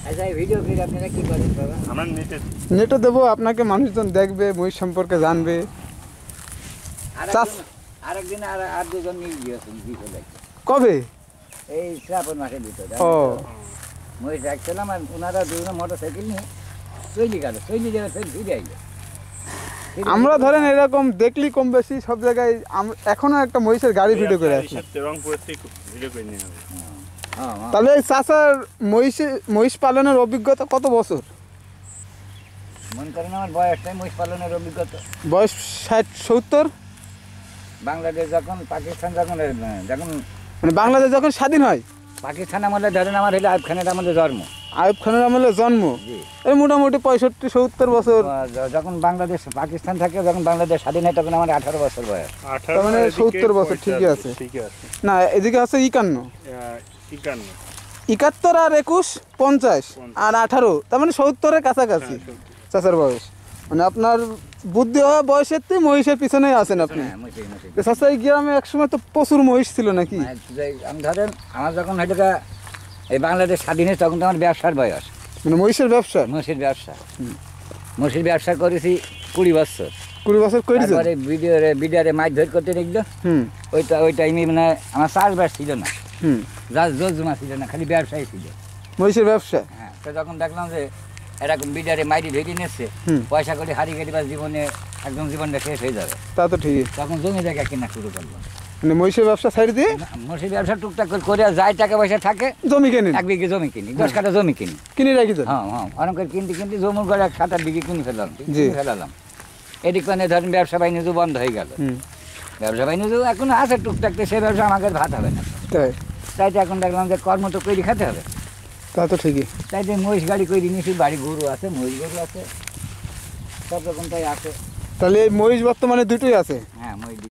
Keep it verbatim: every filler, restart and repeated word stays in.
আচ্ছা এই ভিডিও ফিরে আপনারা কি করেন বাবা? আমরা নেটে নেটে দেবো, আপনাকে মানুষজন দেখবে, মহিষ সম্পর্কে জানবে। চাষ- আরেকদিন আর আর দুজন নিয়ে গিয়েছেন বিকেলে কবে? এই শ্রাবণ মাসের ভিতরে ও মহিষ রাখছিলাম আর ওনারা দুজন মোটর সাইকেল নিয়ে চলে গেল, চলে যাবে ফের ফিরে আইলো। আমরা ধরেন এরকম দেখলি কম বেশি সব জায়গায় আম- এখনো একটা মহিষের গাড়ি ভিডিও করে আসি। রংপুর থেকে ভিডিও করে নিয়ে হবে। হ্যাঁ হ্যাঁ। তাহলে এই চাষার মহিষে মহিষ পালনের অভিজ্ঞতা কত বছর? মনে করেন আমার বয়সটাই মহিষ পালনের অভিজ্ঞতা। বয়স ষাট সত্তর? বাংলাদেশ যখন পাকিস্তান যখন যখন মানে বাংলাদেশ যখন স্বাধীন হয়, পাকিস্তান আমলে ধরেন আমার হলে আইব খানের আমলে জন্ম। আইয়ুব খানের আমলে জন্ম, জি। এই মোটামুটি পঁয়ষট্টি সত্তর বছর। য- যখন বাংলাদেশ পাকিস্তান থাকে, যখন বাংলাদেশ স্বাধীন হয় তখন আমার আঠারো বছর বয়স। আঠারো তার মানে এদিকে সত্তর বছর, ঠিকই পঁয়তাল্লিশ, আছে। ঠিকই আছে। না, এদিকে আছে একান্ন, আহ, একান্ন। একাত্তর আর একুশ পঞ্চাশ আর আঠারো, তার মানে সত্তরের কাছাকাছি হ্যাঁ, সত্তর। চাচার বয়স। মানে আপনার বুদ্ধি হওয়া বয়সের থেকে মহিষের পিছনেই আছেন আপনি। হ্যাঁ, মহিষই, মহিষই। চাচা এই গ্রামে একসময় তো প্রচুর মহিষ ছিল নাকি? মানে যে- আমি ধরেন আমার যখন হয়তো গা- এই বাংলাদেশ স্বাধীন হয়েছে তখন তো আমার ব্যবসার বয়স, মানে মহিষের ব্যবসা মহিষের ব্যবসা। মহিষের ব্যবসা করেছি কুড়ি বছর। কুড়ি বছর করেছেন? তারপরে ভিডিওরে ভিডিওরে মাছ ধর করতে দেখলো, হুম ওইটা ওই টাইমে মানে আমার চাষবাস ছিল না, হুম যা জোর জমা ছিল না, খালি ব্যবসায়ী ছিল। মহিষের ব্যবসা। হ্যাঁ, তো যখন দেখলাম যে এরকম ভিডিওরে মাইরি ধরে নিচ্ছে, হুম। পয়সা করে হারিয়ে গেলে বা জীবনে একদম জীবনটা শেষ হয়ে যাবে, তা তো ঠিকই। তখন জমি জায়গা কেনা শুরু করলাম। মানে মহিষের ব্যবসা ছাড়ি দিয়ে মহিষের ব্যবসা টুকটাক করে করে যাই টাকা পয়সা থাকে, জমি কেনেন, এক বিঘে জমি কিনি, দশ কাঠা জমি কিনি। কিনে রাখি দেন। হ্যাঁ হ্যাঁ, অনেক করে কিনতে কিনতে জমির করে এক সাত আট বিঘে কিনে ফেলাম, জি। কিনে ফেলালাম। এদিক মানে ধরেন ব্যবসা বাণিজ্য বন্ধ হয়ে গেল। হুম ব্যবসা বাণিজ্য এখন আছে টুকটাক, তো সে ব্যবসা আমাকে ভাত হবে না। তাই তাই তো এখন দেখলাম যে কর্ম তো করে খেতে হবে, তা তো ঠিকই। তাই তো মহিষ গাড়ি করে নিয়েছি, বাড়ি গরু আছে, মহিষ গরু আছে, সব রকমটাই আছে। তাহলে এই মহিষ বর্তমানে দুটোই আছে। হ্যাঁ মহিষ